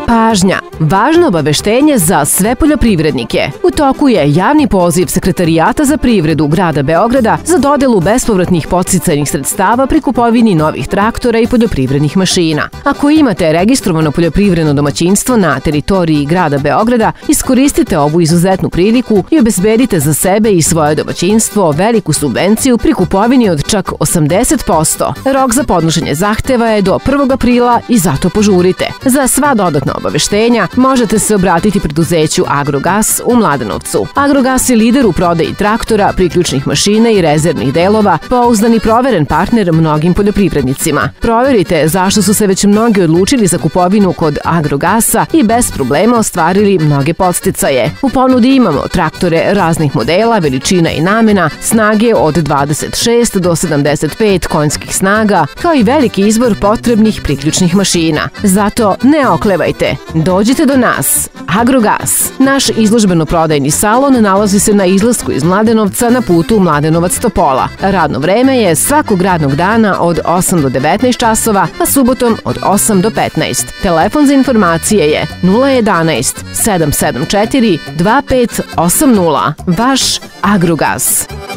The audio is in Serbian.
Pažnja! Važno obaveštenje za sve poljoprivrednike. U toku je javni poziv Sekretarijata za privredu Grada Beograda za dodelu bespovratnih podsticajnih sredstava pri kupovini novih traktora i poljoprivrednih mašina. Ako imate registrovano poljoprivredno domaćinstvo na teritoriji Grada Beograda, iskoristite ovu izuzetnu priliku i obezbedite za sebe i svoje domaćinstvo veliku subvenciju pri kupovini od čak 80%. Rok za podnošenje zahteva je do 1. aprila i zato požurite. Za sva dodatna obaveštenja možete se obratiti preduzeću Agrogas u Mladenovcu. Agrogas je lider u prodaji traktora, priključnih mašina i rezervnih delova, pouzdan i proveren partner mnogim poljoprivrednicima. Proverite zašto su se već mnogi odlučili za kupovinu kod Agrogasa i bez problema ostvarili mnoge podsticaje. U ponudi imamo traktore raznih modela, veličina i namena, snage od 26 do 75 konjskih snaga, kao i veliki izbor potrebnih priključnih mašina. Zato ne oklevajte, dođite do nas. Agrogas. Naš izložbeno-prodajni salon nalazi se na izlasku iz Mladenovca na putu Mladenovac-Topola. Radno vreme je svakog radnog dana od 8 do 19 časova, a subotom od 8 do 15. Telefon za informacije je 011 774 2580. Vaš Agrogas.